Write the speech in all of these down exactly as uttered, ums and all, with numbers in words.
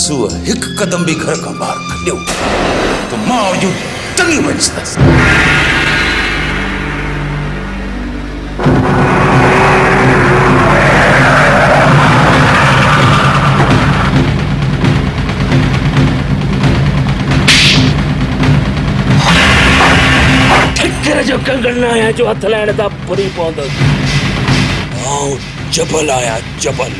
सुअ एक कदम भी घर का बाहर खड़ियो तो मां जो टंगी बचदस। ठिकर जो कंगन आया जो हथ लाइण ता पुरी पवंदो। आओ जबल आया जबल।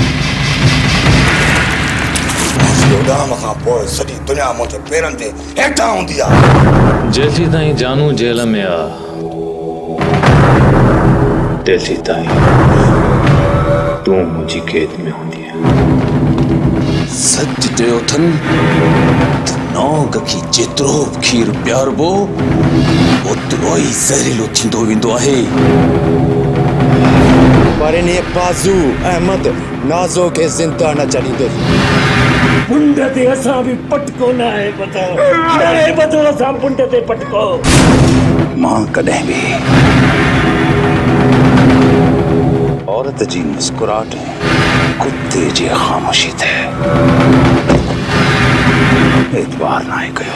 उडाम खां पोइ सॼी दुनिया मुंहिंजे पेरनि ते हेठां हूंदी आहे। जेसी ताईं जानू जेल में आ तेसी ताईं तू मुंहिंजी कैद में हूंदी है। सच चयो अथनि त नौंग खे जेतिरो खीर प्यारबो ओतिरो ई ज़हरीलो थींदो वेंदो आहे। पर इन बाज़ू अहमद नाज़ो खे ज़िंदा न छॾींदुसि। पुंड ते असां भी पटको ना है पतो ना है पतो असां पुंड ते पटको। मां कॾहिं बि औरत जी मुस्कुराहट कुत्ते जी ख़ामोशी ते एतबार ना कयो।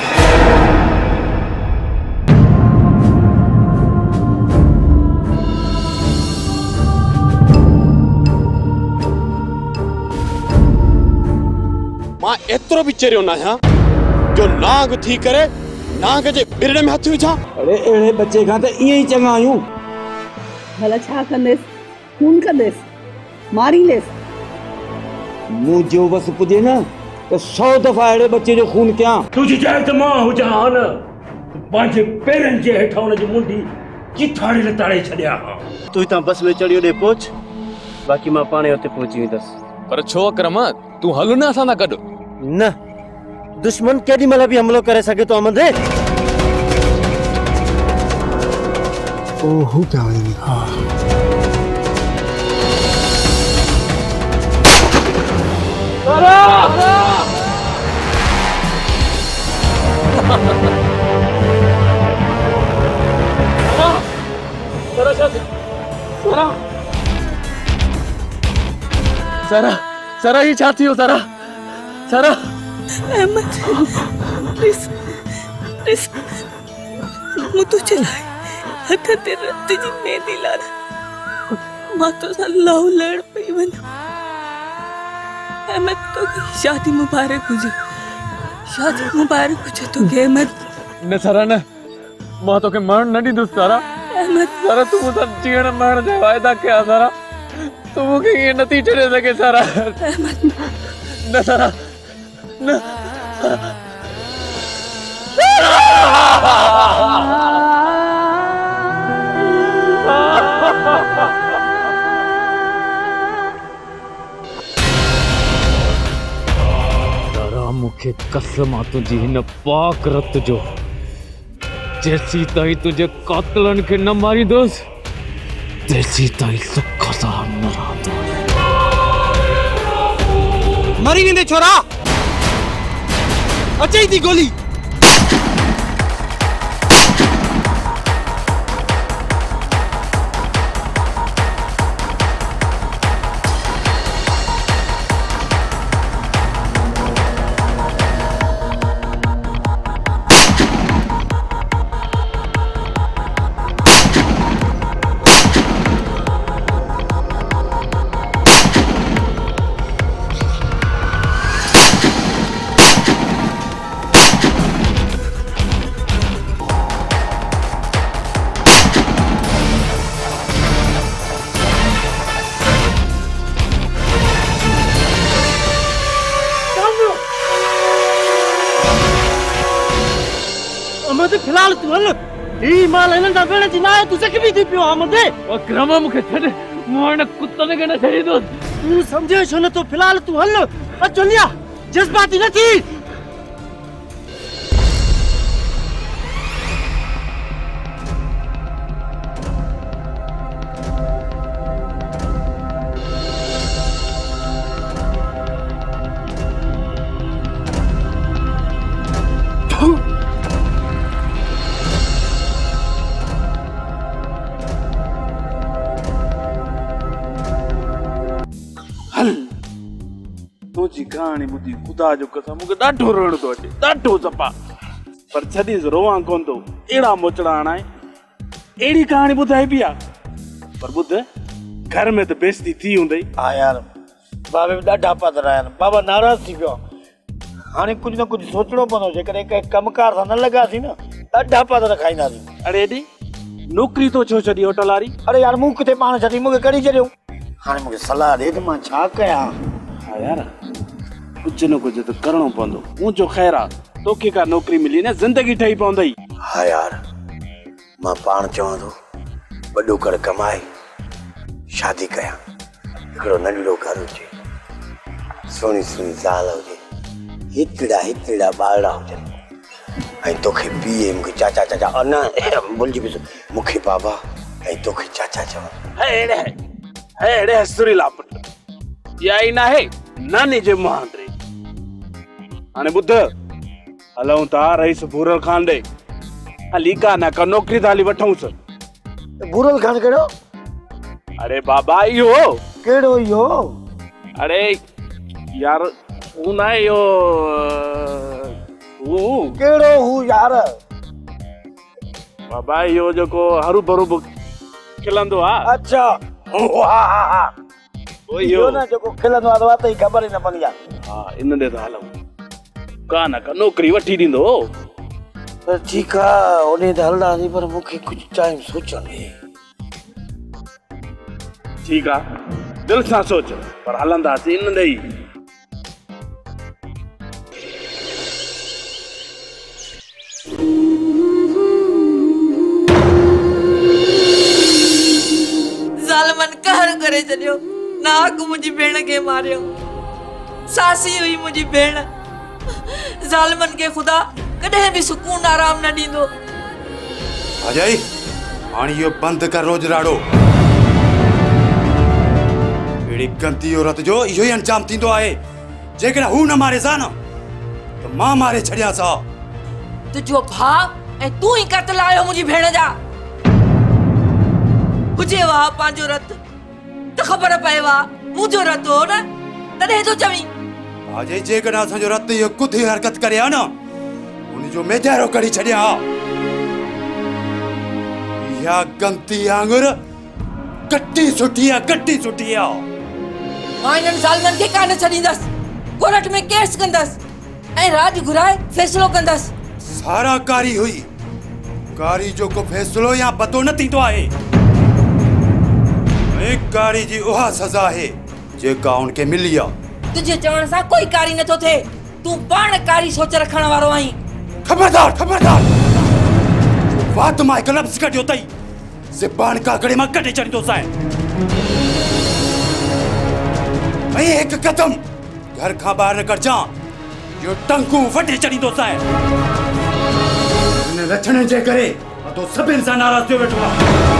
मां एतिरो बि चरियो न आहियां जो नाग थी करे नाग जे बिरड़े में हथ विझां। अरे अहिड़े बच्चे खां त ईअं ई चङा आहियूं। भला छा कंदेसि? खून कंदेसि, मारींदेसि। मुंहिंजो बस पुॼे न त सौ दफ़ा अहिड़े बच्चे जो खून कयां। तुझी चाहे त मां हुजां हा न पंहिंजे पेरनि जे हेठां हुनजी मुंडी चिथाड़े लताड़े छॾिया हा। तूं हितां बस में चढ़ी होॾे पहुच, बाक़ी मां पाणे हुते पहुची वेंदसि। पर छो अकरम तू हल न असां सां गॾु। न दुश्मन केॾी महिल बि हमलो करे सघे थो अमंदे। ओहो क्या वञे। हा सारा सारा ये छा थियो सारा सारा। अहमद प्लीज प्लीज मुझे तो चलाए हथ ते रत जी मेहंदी लारा मां तो अल्लाह लड़ पई वञा। अहमद तो शादी मुबारक हुजे, शादी मुबारक हुजे तो के अहमद। न सारा न मां तोखे मरण न ॾींदुसि सारा। अहमद सारा तू मूंसां जीअण मरण जा वाइदा कया सारा। तू मूंखे ईअं नथी छॾे सघे सारा। अहमद न सारा न। सारा मूंखे कसम आहे तुंहिंजी हिन पाक रत जो जेसी ताईं तुंहिंजे कातिलनि खे न मारींदुसि तेसी ताईं सुख सां न रहंदुसि। मरी वेंदे छोरा। अचई थी गोली। फिलहाल तू हल ही माल हिननि सां वेण जी न आहे। तू ज़ख़्मी थी पियो आमदे। अकरम मूंखे छॾ मूं हाणे कुतनि खे न छॾींदुसि। तू समझे छो न तो फिलहाल तू हल अचलिया जज्बाती न थी। कहानी ॿुधी ख़ुदा जो कसम मूंखे ॾाढो रोअण थो अचे ॾाढो सफ़ा पर छॾीस रोवां कोन थो अहिड़ा मोचड़ा हणाए अहिड़ी कहानी ॿुधाई बि आहे पर ॿुध घर में त बेइज्जती थी हूंदई। हा यार बाबे में ॾाढा पधर आहिनि बाबा नाराज़ थी पियो हाणे कुझु न कुझु सोचणो पवंदो जेकॾहिं कंहिं कमकार सां न लॻासीं न ॾाढा पधर खाईंदासीं। अरे एॾी नौकिरी तो छो छॾी होटल वारी? अरे यार मूं किथे पाण छॾी मूंखे कढी छॾियो हाणे मूंखे सलाह ॾे त मां छा कयां। हा यार कुझु न कुझु त करिणो पवंदो मुंहिंजो ख़ैरु आहे तोखे का नौकिरी मिली न ज़िंदगी ठही पवंदई। हा यार मां पाण चवां थो वॾो कर कमाए शादी कयां हिकिड़ो नंढड़ो घर हुजे सुहिणी सुहिणी ज़ाल हुजे हितड़ा हितड़ा ॿारड़ा हुजनि ऐं तोखे पीए मूंखे चाचा चाचा न भुलिजी वियुसि मूंखे बाबा ऐं तोखे चाचा चवां। हेड़े हेड़े सुरीला पुट इहा ई नाहे नानी जे मुहांदरे। हाणे ॿुध हलूं था रईस भूरल खान ॾे हली का न का नौकिरी त हली वठूंसि। भूरल खान कहिड़ो? अरे बाबा इहो कहिड़ो इहो? अरे यार हू ना इहो हू कहिड़ो हू यार? बाबा इहो जेको हरू भरू खिलंदो आहे। अच्छा हा हा हा इहो न जेको खिलंदो आहे त ई ख़बर ई न पवंदी आहे। हा इन ॾे त हलूं का न का नौकिरी वठी ॾींदो। त ठीकु आहे उन ते हलंदासीं पर मूंखे कुझु टाइम सोचण ॾे। ठीकु आहे दिलि सां सोच पर हलंदासीं इन ॾे ई। ज़ालमन कहर करे छॾियो नाक मुंहिंजी भेण खे मारियो सासी हुई मुंहिंजी भेण ज़ालमन खे ख़ुदा कॾहिं बि सुकून आराम न ॾींदो। अजय हाणे इहो बंदि कर रोज राड़ो अहिड़ी गंदी औरत जो इहो ई अंजाम थींदो आहे जेकॾहिं हू न मारे सा न त मां मारे छॾियां सा। तुंहिंजो भाउ ऐं तूं ई क़त्ल आयो मुंहिंजी भेण जा हुजे वाह पंहिंजो रत त ख़बर पए वाह मुंहिंजो रत हो न तॾहिं तो चवीं। अजय जेकॾहिं असांजो रत इहो कुथी हरकत करे हा न उनजो मेजारो कढी छॾियां इहा गंदी आंगुर कटी सुठी आहे कटी सुठी आहे। मां इन्हनि ज़ालमनि खे कान छॾींदसि कोर्ट में केस कंदसि ऐं राज घुराए फ़ैसिलो कंदसि। सारा कारी हुई कारी जो को फ़ैसिलो या पतो न थींदो आहे ऐं कारी जी उहा सज़ा आहे जेका उनखे मिली आहे। तुझे चवण सां कोई कारी नथो थिए तूं पाण कारी सोच रखण वारो आहीं। खबरदार खबरदार बात मां हिकु लफ़्ज़ कढियो अथई ज़बान काकड़े मां कढे छॾींदो सां ऐं हिकु क़दम घर खां ॿाहिरि न कढजां इहो टंकू वढे छॾींदो सां। हिन लछणनि जे करे तो सभिनि सां नाराज़ थियो वेठो आहे।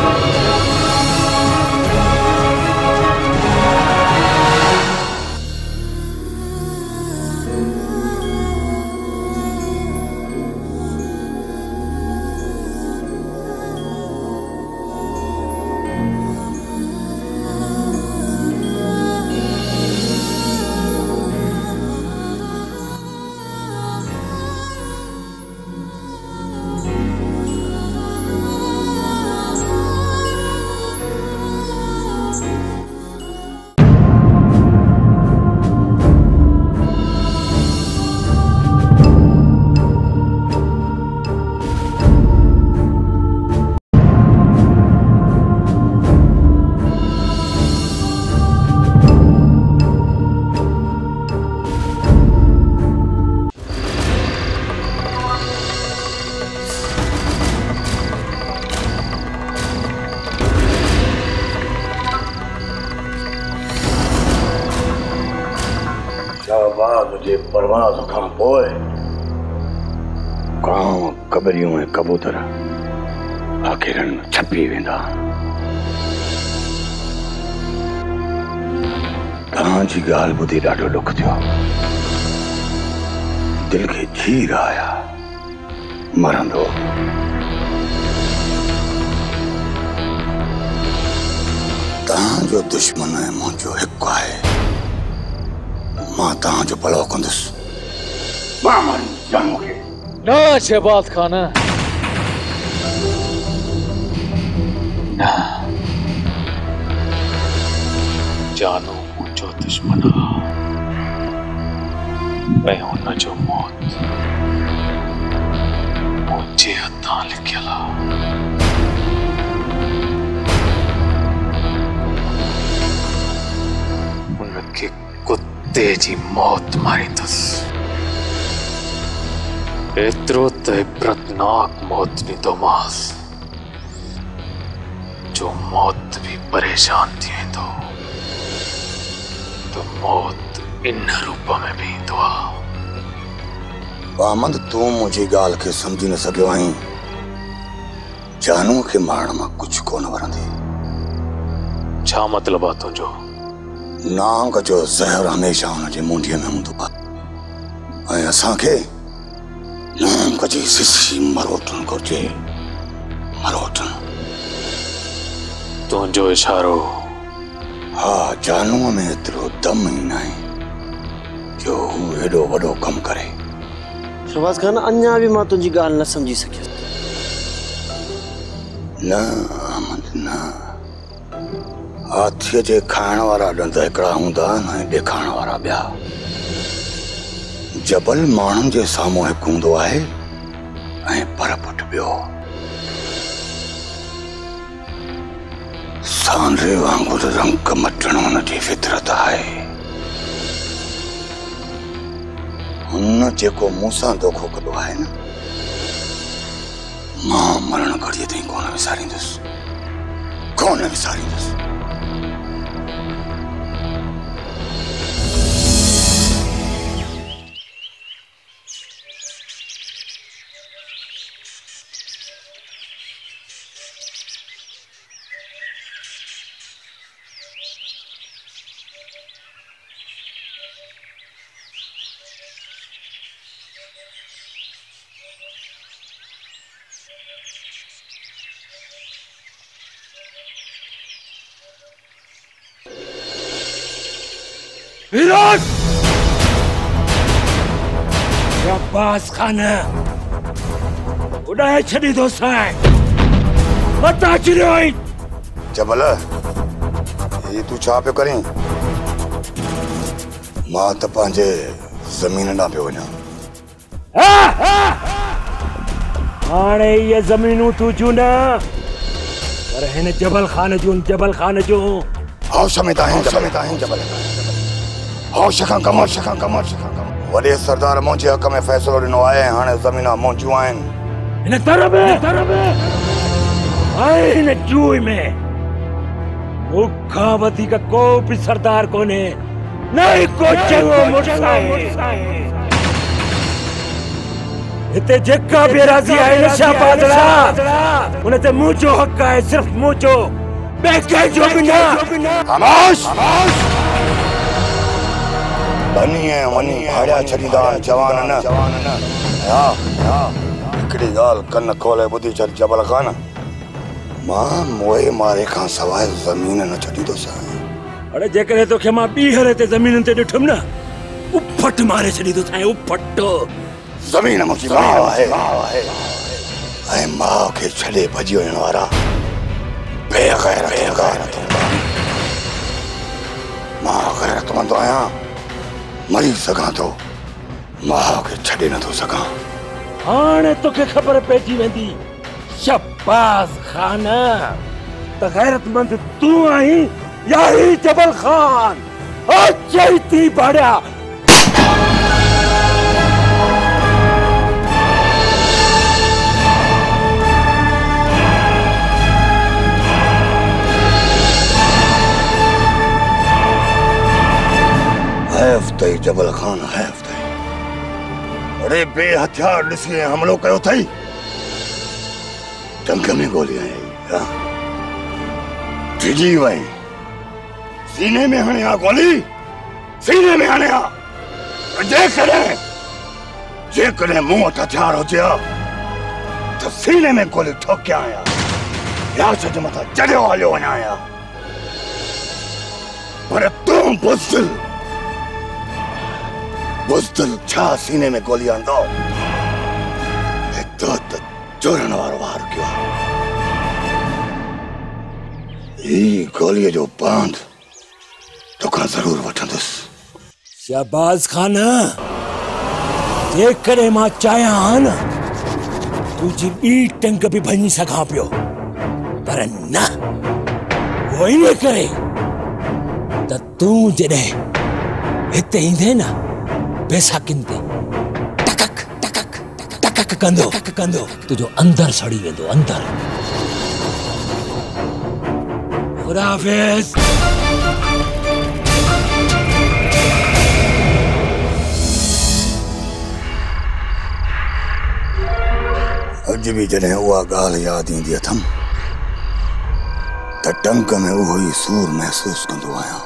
परवाज़ खां पोइ कांव कबरियूं ऐं कबूतर आखिरनि में छपी वेंदा। तव्हांजी ॻाल्हि ॿुधी ॾाढो ॾुख थियो दिलि खे चीर आया मरंदो तव्हांजो दुश्मन ऐं मुंहिंजो हिकु आहे मां तव्हांजो भलो कंदुसि। मां मारी जानू खे न शहबाज खान न, जानू मुंहिंजो दुश्मन आहे ऐं हुन जो मौत मुंहिंजे हथां लिखियल आहे। उनखे कुत्ते जी मौत मारींदुसि, एतिरो त इबरतनाक मौत ॾींदोमांसि जो मौत भी परेशान थी वेंदो तो मौत इन रूप में भी ईंदो आहे। अहमद, तूं मुंहिंजी ॻाल्हि खे सम्झी न सघियो आहीं। जानूअ खे मारण मां कुझु कोन वणंदे। छा मतिलबु आहे तुंहिंजो? नांग जो ज़हर हमेशह हुनजे मुंडीअ में हूंदो आहे ऐं असांखे नांग जी सिसी मरोटणु घुर्जे। मरोटणु। तुंहिंजो इशारो? हा, जानूअ में एतिरो दम ई न आहे जो हू हेॾो वॾो कमु करे। शहबाज खान, अञा बि मां तुंहिंजी ॻाल्हि न सम्झी सघियुसि। न अहमद न, हाथीअ जे खाइण वारा ॾंद हिकिड़ा हूंदा आहिनि ऐं ॾेखारण वारा ॿिया। जबल माण्हुनि जे साम्हूं हिकु हूंदो आहे ऐं परपट ॿियो। सांडरे वांगुरु रंग मटणु हुनजी फितरत आहे। हुन जेको मूं सां धोखो कयो आहे न, मां मरण घड़ीअ ताईं कोन विसारींदुसि, कोन विसारींदुसि। विराट! शहबाज खान उड़ाए छड़ी दो साईं, मता चिरियो आई। जबल, ये तू छा पियो करीं? मां त पंहिंजे ज़मीन ॾांहुं पियो वञां। हाणे ये ज़मीनूं तुझियूं न, पर हिन जबल खान जूं। जबल खान जूं होश में ताहीं जबल ताहीं जबल होश खां कम होश खां कम होश खां कम। वॾे सरदार मुंहिंजे हक़ में फ़ैसिलो ॾिनो आहे। हाणे ज़मीनां मुंहिंजियूं आहिनि। हिन दर में दर में ऐं हिन जूए में मूंखां वधीक को बि सरदार कोन्हे, न ई को चङो मुड़ुसु आहे। हिते जेका बि राज़ी आहे न शहबाज, उन ते मुंहिंजो हक़ आहे, सिर्फ़ मुंहिंजो, ॿिए कंहिंजो बि न। खामोश! बनी है वनी भाड़िया छॾींदा जवान न। हा हा, हिकिड़ी ॻाल्हि कन खोले ॿुधी छॾ जबल खान। मां मोए मारे खां सवाइ ज़मीन न छॾींदुसि। अरे जेकॾहिं तोखे मां ॿीहर ते ज़मीन ते ॾिठुमि न, उफट मारे छॾींदुसि। ऐं उफट ज़मीन मुंहिंजी माउ आहे ऐं माउ खे छॾे भॼी वञण वारा बेग़ैरत बेग़ैरत। मां ग़ैरतमंद आहियां, मरी सघां थो, माउ खे छॾे नथो सघां। हाणे तोखे ख़बर पइजी वेंदी शहबाज खान त ग़ैरतमंद तूं आहीं या ही जबल खान। चई थी भाड़िया। हैफ तई जबल खान, हैफ तई। अरे बे हथियार ॾिसी हमलो कयो थई, टंग में गोलियां आई, डिॼी वई। सीने में हणिया गोली, सीने में हणिया। जेकॾहिं जेकॾहिं मूं वटि हथियार हुजे हा त सीने में गोली ठोकिया आया या छॾ मथां चढ़ियो हलियो वञा हा। पर तूं बुज़दिल बुज़दिल छा सीने में गोली आंदो तो तो चोरन वारो वार क्यों ये गोली जो बांध तो का जरूर वठंदुस। शहबाज खान देख करे मां चाया न तुझी बी टंग भी भञी सघां पियो पर न वो इन करे त तू जॾहिं हिते ईंदे न बेसाकिन ते टकक टकक टकक कंदो कंदो तुझो अंदर सड़ी वेंदो अंदर। खुदा हाफिज़। अज भी जॾहिं उहा ॻाल्हि यादि ईंदी अथमि त टंक में उहो ई सूर महसूस कंदो आहियां।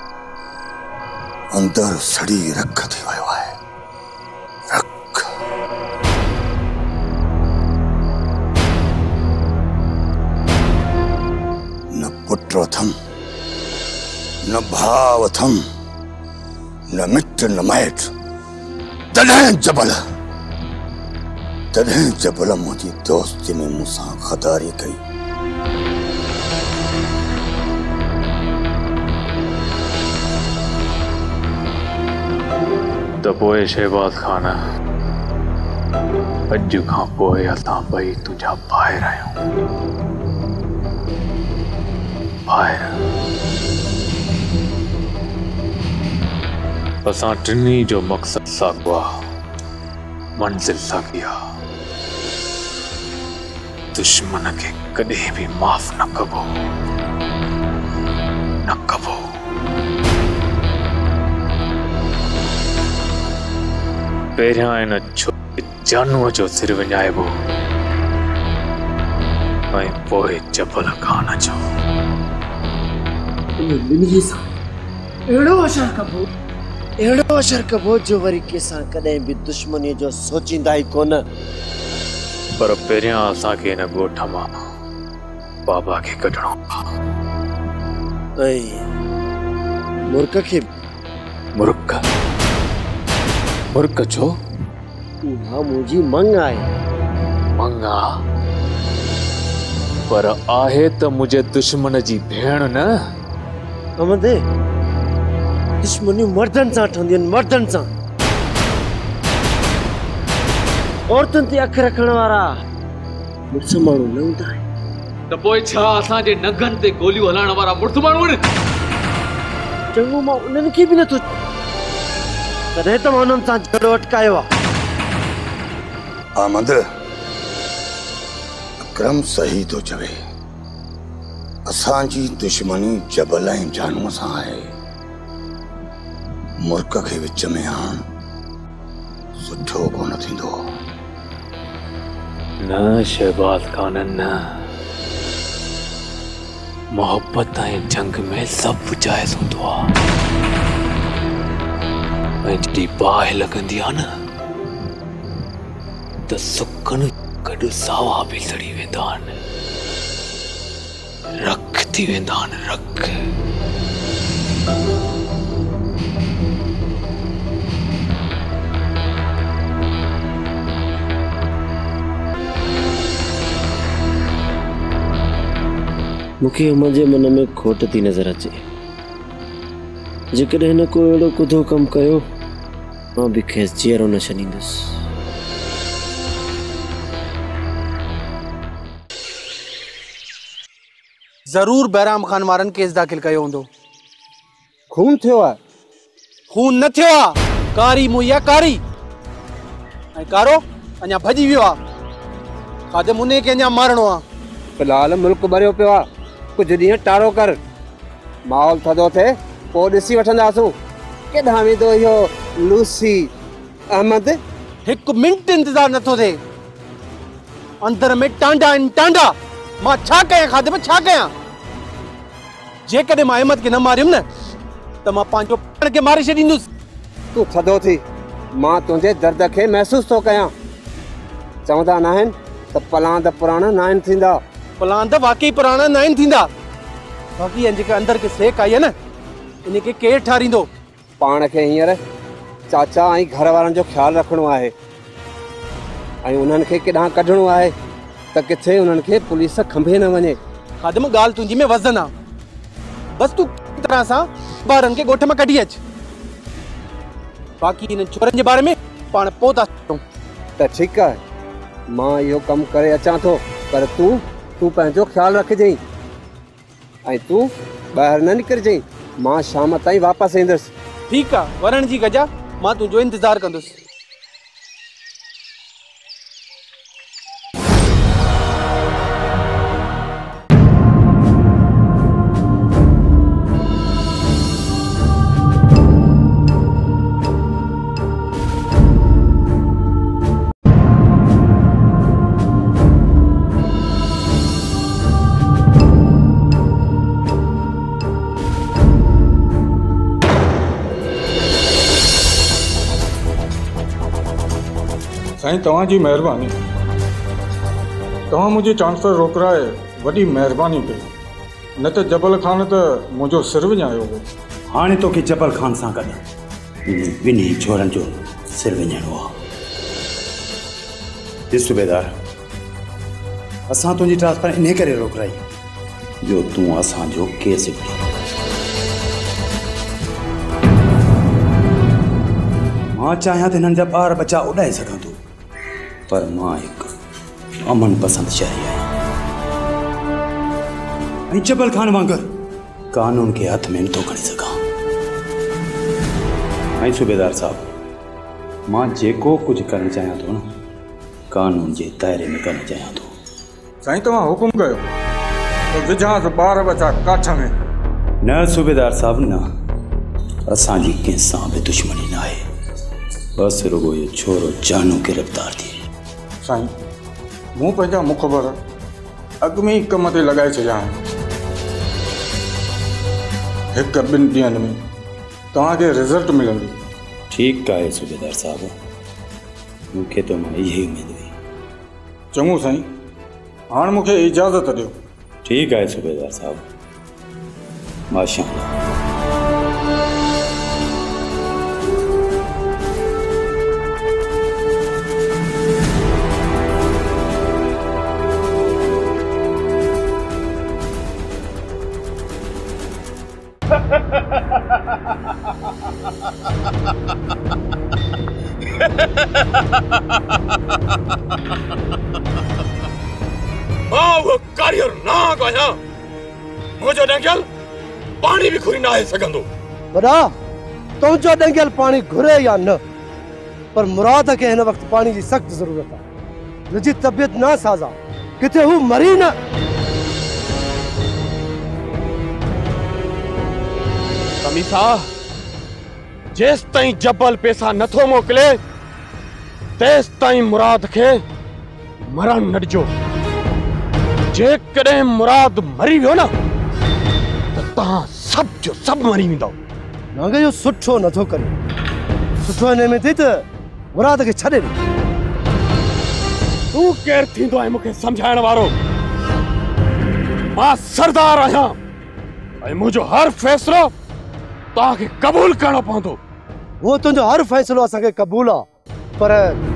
अंदर सड़ी रख थी वियो आहे रख। न पुट अथमि न भाउ अथमि न मिट न माइट तॾहिं जबल तॾहिं जबल मुंहिंजी दोस्ती में मूंसां ग़दारी कई। त पोइ शहबाज खान अॼु खां पोइ असां ॿई तुंहिंजा ॿाहिरि आहियूं ॿाहिरि। असां टिनी जो मक़सदु साॻियो आहे मंज़िल साॻी आहे। दुश्मन के कॾहिं भी माफ़ न कबो न कबो। पहिरियां इन छोटे जानूअ जो सिर विञाइबो ऐं पोइ जबल खान जो। ॿिन्ही सां अहिड़ो असर कबो अहिड़ो असर कबो जो वरी कंहिंसां कॾहिं बि दुश्मनी जो सोचींदा ई कोन। पर पहिरियां असांखे हिन ॻोठ मां बाबा खे कढणो ऐं मुर्क खे मुर्क मुर्क छो? उहा मुंहिंजी मंग आहे। मंग आहे पर आहे त मुंहिंजे दुश्मन जी भेण न। अहमद दुश्मनी मर्दनि सां ठहंदियूं आहिनि मर्दनि सां। औरतुनि ते अख रखण वारा मुड़ुस माण्हू न हूंदा आहिनि। त पोइ छा असांजे नगनि ते गोलियूं हलाइण वारा मुड़ुस माण्हू आहिनि? चङो मां उन्हनि खे बि नथो तॾहिं त मां उन्हनि सां झगड़ो अटकायो आहे। अहमद अकरम सही थो चवे। असांजी दुश्मनी जबल ऐं जानूअ सां आहे। मुर्क खे विच में आण सुठो कोन थींदो। न शहबाज खान न। मोहब्बत ऐं जंग में सभु जाइज़ हूंदो आहे। ऐं जॾहिं बाहि लॻंदी आहे न त सुकनि गॾु सावा बि सड़ी वेंदा आहिनि रख थी वेंदा आहिनि रख। मूंखे मुंहिंजे मन में खोट थी नज़र अचे। जेकॾहिं हिन को अहिड़ो कुधो कमु कयो मां बि खेसि चेरो न छॾींदुसि। जरूर बैराम खान वारनि केस दाख़िल कयो हूंदो। खून थियो आहे? खून न थियो आहे। कारी मुइया कारी ऐं कारो अञा भॼी वियो आहे। खादे मुने खे अञा मारणो आहे। फिलहाल मुल्क भरियो पियो आहे। कुछ ॾींहं टारो कर माहौल थधो थिए पोइ ॾिसी वठंदासूं केॾां वेंदो इहो लूसी अहमद। हिकु मिंट इंतज़ार नथो थिए। अंदर में टांडा आहिनि टांडा। मां छा कयां खादे में छा कयां? जेकॾहिं मां अहमद खे न मारियुमि न त मां पंहिंजो पाण खे मारे छॾींदुसि। तूं थधो थी मां तुंहिंजे दर्द खे महसूस थो कयां। चवंदा न आहिनि त पलांद पुराणा न आहिनि थींदा। पलांद वाकई पुराणा न आहिनि थींदा। बाक़ी जेके अंदर के सेक आई आहे न इन खे केरु ठारींदो? पाण खे हींअर चाचा ऐं घर वारनि जो ख्यालु रखिणो आहे ऐं उन्हनि खे केॾांहुं कढणो आहे त किथे उन्हनि खे पुलिस खंभे न वञे। खादिम ॻाल्हि तुंहिंजी में वज़न आहे, बसि तूं तरह सां ॿारनि खे ॻोठ मां कढी अच। बाक़ी इन छोरनि जे बारे में पाण पोइ था सोचूं। त ठीकु आहे, मां इहो कमु करे अचां थो, पर तूं तूं पंहिंजो ख़्यालु रखिजांइ ऐं तूं ॿाहिरि न निकिरजांइ। मां शाम ताईं वापसि ईंदुसि। ठीकु आहे, वरण जी कजा, मां तुंहिंजो इंतज़ारु कंदुसि। साईं तव्हांजी महिरबानी, तव्हां मुंहिंजी ट्रांसफर रोकराए वॾी महिरबानी कई, न त जबल ख़ान त मुंहिंजो सिर विञायो हो। हाणे तोखे जबल ख़ान सां गॾु ॿिन्ही छोरनि जो सिर विञाइणो आहे। ॾिस सूबेदार, असां तुंहिंजी ट्रांसफर इन करे रोकराई जो तूं असांजो केस वठी। मां चाहियां त हिननि जा ॿार बचा उॾाए सघां थो, पर मां हिकु अमन पसंदि शहरी आहियां ऐं जबल ख़ान वांगुरु कानून खे हथ में नथो खणी सघां। ऐं सूबेदार साहब, मां जेको कुझु करणु चाहियां थो न, कानून जे दायरे में करणु चाहियां थो। साईं तव्हां हुकुम कयो त विझांसि ॿार बचा काठ में। न सूबेदार साहब न, असांजी कंहिं सां बि दुश्मनी न आहे, बसि रुगो इहो छोरो जानू गिरफ़्तार थिए। साईं मूं पंहिंजा मुख़बर अॻु में ई कम ते लॻाए छॾिया आहिनि। हिकु ॿिनि ॾींहंनि में तव्हांखे रिज़ल्ट मिलंदी। ठीकु आहे सूबेदार साहब, मूंखे त मां इहा उमेद हुई। चङो साईं, हाणे मूंखे इजाज़त ॾियो। ठीकु आहे सूबेदार साहब, माशाअल्लाह। मां वो कारियर नाग आहियां, मुंहिंजो डंगियल पाणी बि घुरी न आहे सघंदो। वॾा, तुंहिंजो डंगियल पाणी घुरे या न, पर मुराद खे हिन वक़्तु पाणी जी सख़्त ज़रूरत आहे। मुंहिंजी तबियत नासाज़ आहे, किथे हू मरी न। कमीसा, जेस ताईं जबल पैसा नथो मोकिले, तेस ताईं मुराद खे मरण न ॾिजो। जेकॾहिं मुराद मरी वियो न, त तव्हां सभु जो सभु मरी वेंदव। नांग जो सुठो नथो करे, सुठो हिन में थी त मुराद खे छॾे ॾे। तूं केरु थींदो आहे मूंखे सम्झाइण वारो? मां सरदार आहियां ऐं मुंहिंजो हर फ़ैसिलो तव्हांखे क़बूल करणो पवंदो। वो तुंहिंजो हर फ़ैसिलो असांखे क़बूल आहे, पर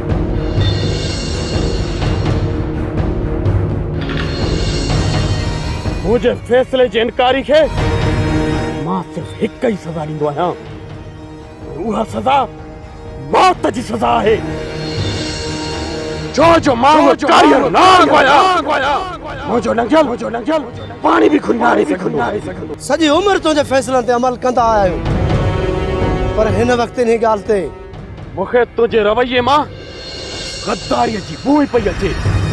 मुंहिंजे फ़ैसिले जे इनकारी खे मां सिर्फ़ हिकु ई सज़ा ॾींदो आहियां, उहा सज़ा मौत जी सज़ा आहे। छो जो मां कारियर नाग आहियां, मुंहिंजो डंगियल मुंहिंजो डंगियल पाणी बि खुनारे सघंदो। सॼी उमिरि तुंहिंजे फ़ैसिलनि ते अमल कंदा आया आहियूं, पर हिन वक़्तु इन ॻाल्हि ते मूंखे तुंहिंजे रवैये मां गद्दारीअ जी बू पई अचे।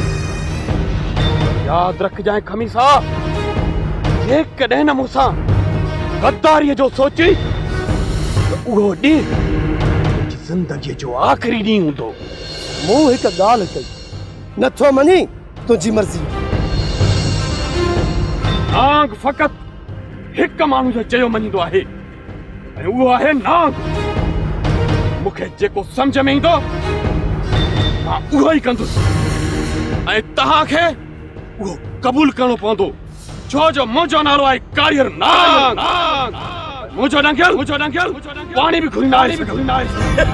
यादि रखजांइ खमीसा, जेकॾहिं न मूंसां गद्दारीअ जो सोची त उहो ॾींहुं ज़िंदगीअ जो आख़िरी ॾींहुं हूंदो। मूं हिकु ॻाल्हि कई, नथो मञी तुंहिंजी मर्ज़ी। नांग फ़क़ति हिकु माण्हू जो चयो मञींदो आहे, ऐं उहो आहे नांग। मूंखे जेको सम्झ में ईंदो मां उहो ई कंदुसि, ऐं तव्हांखे उहो क़बूल करणो पवंदो, छो जो मुंहिंजो नालो आहे कारियर नाग। मुझो डंकेल मुझो डंकेल पानी भी घुरना है भी घुरना है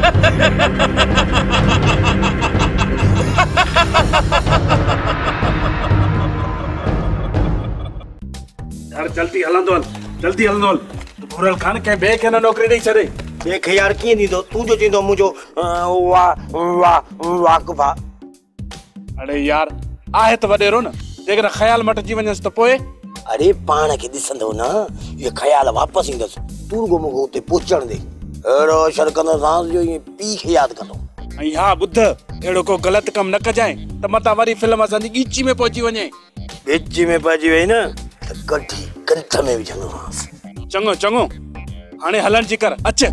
यार जल्दी हलंदो हल जल्दी हलंदो हल भूरल खान के बे के नौकरी नहीं छड़े देख यार की नहीं दो तू जो चींदो मुझो वाह वाह वाकबा अरे यार आहे तो वडेरो न जेकर ख्याल मट जीवन तो पोए अरे पाण के दिसंदो ना ये ख्याल वापस इंदस तू गो मुगो ते पोचण दे एड़ो शरकंदो सांस जो ये पी के याद करो आई हां बुद्ध एड़ो को गलत काम न कजाए त मता वारी फिल्म असा दी गीची में पहुंची वने गीची में पहुंची वे ना त कठी कंठ में विझनो चंगो चंगो हाने हलन जी कर अच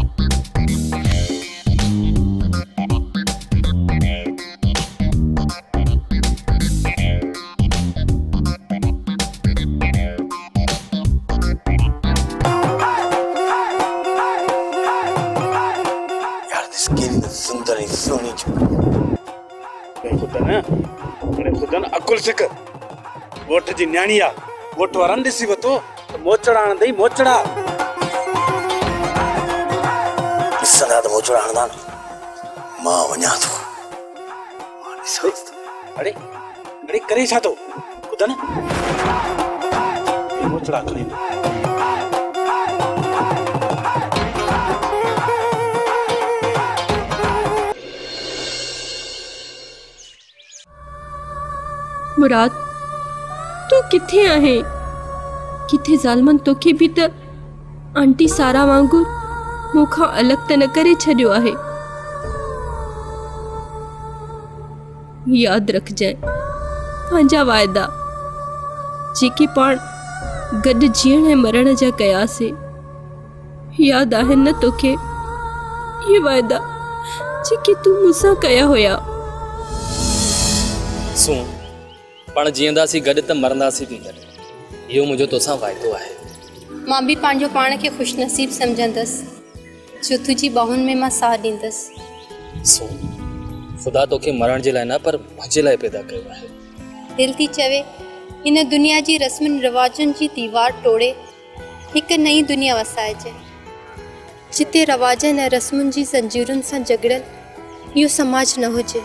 सुंदर सोनी खुदा ना अरे खुदा ना अकुल सिक वोट जी न्याणिया वोट वरन दिसी वतो मोचड़ा आन दई मोचड़ा इसना तो मोचड़ा आन दान मां वन्या तो अरे अरे करे छा तो खुदा ना मोचड़ा करे मुराद तू किथे आहे किथे ज़ालमन तोखे भी त आंटी सारा वांगुर मुखा अलग त न करे छडियो आहे याद रख जाए पंहिंजा वायदा जेके पाण गॾु जीअण ऐं मरण जा कयासीं याद आहिनि न तोखे ये वायदा जेके तू मूंसां कया हुया सुन पण जींदासी गॾु त मरंदासी भी गॾु इहो मुंहिंजो तोसां वाइदो आहे मां भी पंहिंजो पाण खे खुशनसीब समझंदसि जो तुझी बाहुनि में मां साह ॾींदसि सुन खुदा तोखे मरण जे लाइ न पर मुंहिंजे लाइ पैदा कयो आहे दिल थी चवे इन दुनिया जी रस्मनि रिवाजनि जी दीवार तोड़े हिकु नई दुनिया वसाइजे जिते रवाजनि ऐं रस्मुनि जी ज़ंजीरुनि सां जगड़ियल इहो समाज न हुजे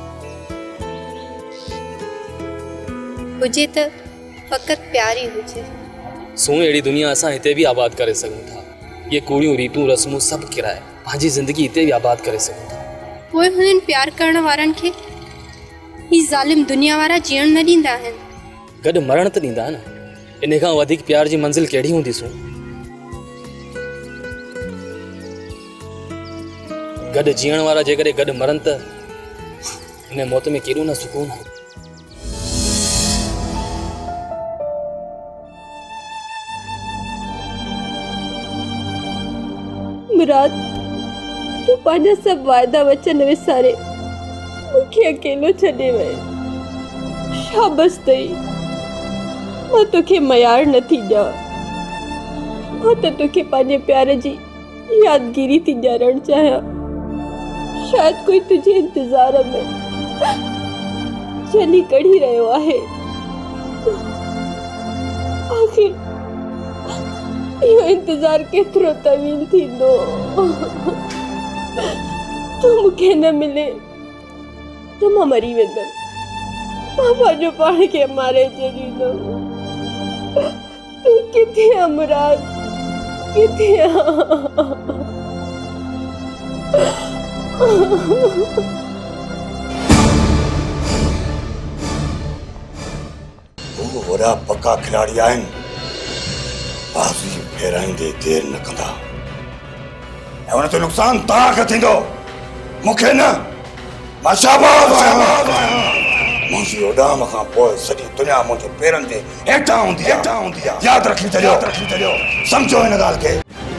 हुजे त फ़क़ति प्यार ई हुजे सो अहिड़ी दुनिया असां हिते भी आबाद करे सघूं था ये कूड़ियूं रीतूं रस्मूं सभु किराए पंहिंजी ज़िंदगी हिते भी आबाद करे सघूं था पोइ हुननि प्यार करण वारनि खे ही ज़ालिम दुनिया वारा जीअण न ॾींदा आहिनि गॾु मरण त ॾींदा न इन खां वधीक प्यार जी मंज़िल कहिड़ी हूंदी सो गॾु जीअण वारा जेकॾहिं गॾु मरनि त इन मौत में केॾो न सुकून हो मुराद तू पंहिंजा सब वायदा वचन विसारे मूंखे अकेलो छॾे वए शाबस तई मां तोखे मयार न थी ॾियां मां त तोखे पंहिंजे प्यार जी यादगिरी थी ॾियारणु चाहियां शायद कोई तुझे इंतज़ार में चली कढ़ी रहियो आहे आखिर इहो इंतज़ार केतिरो तवील थींदो तू मूंखे न मिले तो मां मरी वेंदमि मां पंहिंजो पाण खे मारे छॾींदमि तू किथे आहे मुराद किथे वो वॾा पक्का खिलाड़ी आहिनि बाज़ी फेराईंदे देर न कंदा ऐं हुन ते नुक़सान तव्हांखे थींदो मूंखे न मां शाबाश मुंहिंजी उॾाम खां पोइ सॼी दुनिया मुंहिंजे पेरनि ते हेठां हूंदी आहे यादि रखी छॾियो सम्झो हिन ॻाल्हि खे